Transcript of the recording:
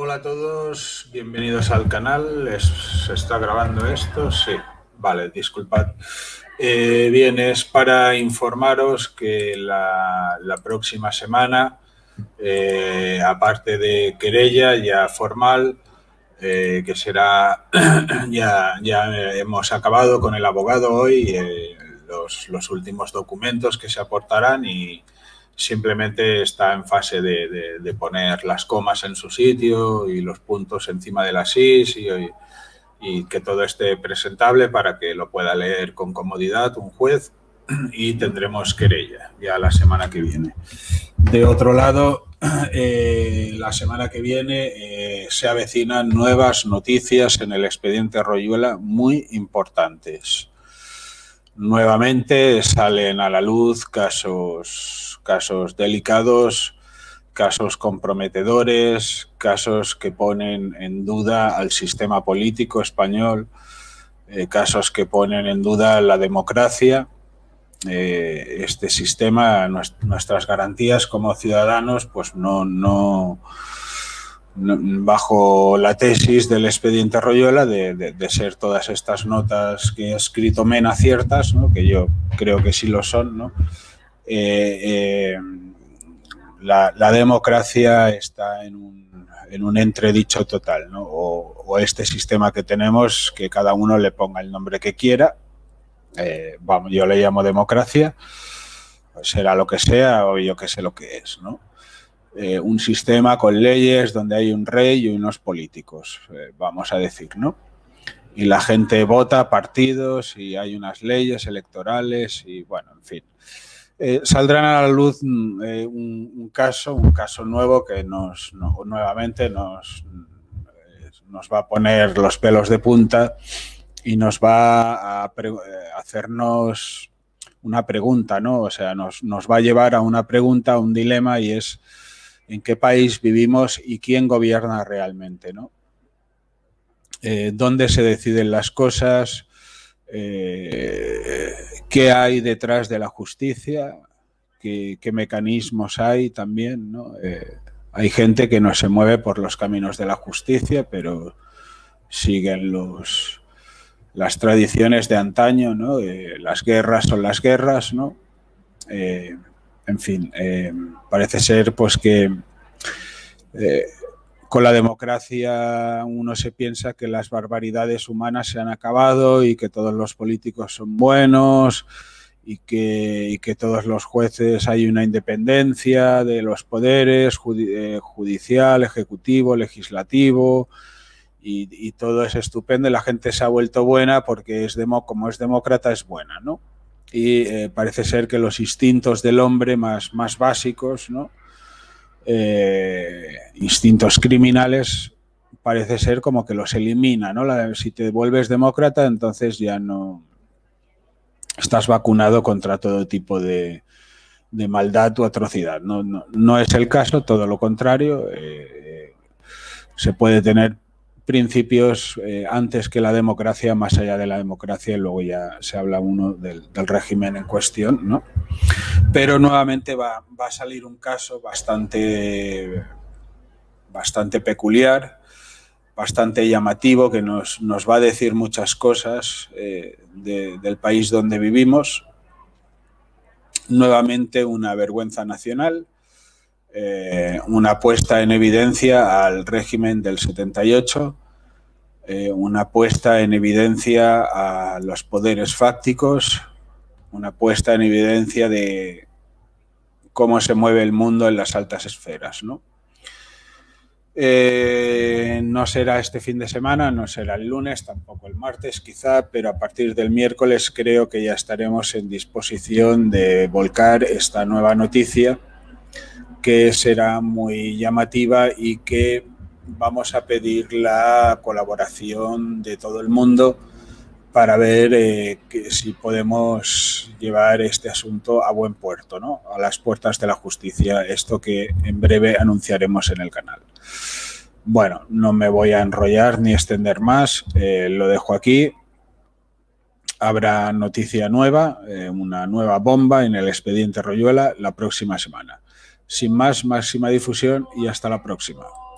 Hola a todos, bienvenidos al canal. ¿Se está grabando esto? Sí, vale, disculpad. Bien, es para informaros que la próxima semana, aparte de querella ya formal, que será, ya hemos acabado con el abogado hoy, los últimos documentos que se aportarán y simplemente está en fase de poner las comas en su sitio y los puntos encima de las is y que todo esté presentable para que lo pueda leer con comodidad un juez y tendremos querella ya la semana que viene. De otro lado, la semana que viene se avecinan nuevas noticias en el expediente Royuela muy importantes. Nuevamente salen a la luz casos delicados, casos comprometedores, casos que ponen en duda al sistema político español, casos que ponen en duda la democracia, este sistema, nuestras garantías como ciudadanos, pues no bajo la tesis del expediente Royuela de ser todas estas notas que ha escrito Mena ciertas, ¿no? Que yo creo que sí lo son, ¿no? La democracia está en un entredicho total, ¿no? O este sistema que tenemos, que cada uno le ponga el nombre que quiera, vamos, yo le llamo democracia, será lo que sea o yo que sé lo que es, ¿no? Un sistema con leyes donde hay un rey y unos políticos, vamos a decir, ¿no? Y la gente vota partidos y hay unas leyes electorales y, bueno, en fin. Saldrán a la luz un caso nuevo que nuevamente nos va a poner los pelos de punta y nos va a hacernos una pregunta, ¿no? O sea, nos va a llevar a una pregunta, a un dilema, y es en qué país vivimos y quién gobierna realmente, ¿no? ¿Dónde se deciden las cosas? ¿Qué hay detrás de la justicia? ¿Qué mecanismos hay también, ¿no? Hay gente que no se mueve por los caminos de la justicia, pero siguen las tradiciones de antaño, ¿no? Las guerras son las guerras, ¿no? En fin, parece ser pues que con la democracia uno se piensa que las barbaridades humanas se han acabado y que todos los políticos son buenos y que todos los jueces hay una independencia de los poderes judicial, ejecutivo, legislativo y todo es estupendo y la gente se ha vuelto buena porque como es demócrata es buena, ¿no? Y parece ser que los instintos del hombre más básicos, ¿no? Instintos criminales, parece ser como que los elimina, ¿no? Si te vuelves demócrata, entonces ya no estás vacunado contra todo tipo de maldad o atrocidad. No es el caso, todo lo contrario. Se puede tener principios antes que la democracia, más allá de la democracia, y luego ya se habla uno del régimen en cuestión, ¿no? Pero nuevamente va a salir un caso bastante peculiar, bastante llamativo, que nos va a decir muchas cosas del país donde vivimos. Nuevamente una vergüenza nacional, una puesta en evidencia al régimen del 78, una puesta en evidencia a los poderes fácticos, una puesta en evidencia de cómo se mueve el mundo en las altas esferas, ¿no? No será este fin de semana, no será el lunes, tampoco el martes quizá, pero a partir del miércoles creo que ya estaremos en disposición de volcar esta nueva noticia, que será muy llamativa y que vamos a pedir la colaboración de todo el mundo para ver si podemos llevar este asunto a buen puerto, ¿no? A las puertas de la justicia, esto que en breve anunciaremos en el canal. Bueno, no me voy a enrollar ni extender más, lo dejo aquí. Habrá noticia nueva, una nueva bomba en el expediente Royuela la próxima semana. Sin más, máxima difusión y hasta la próxima.